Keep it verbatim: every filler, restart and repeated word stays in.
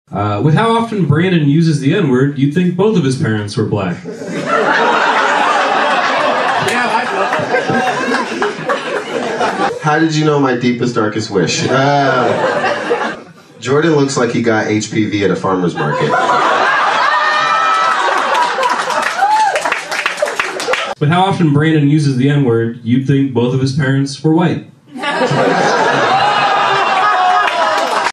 Uh, with how often Brandon uses the N-word, you'd think both of his parents were black. How did you know my deepest, darkest wish? Uh, Jordan looks like he got H P V at a farmer's market. With how often Brandon uses the N-word, you'd think both of his parents were white.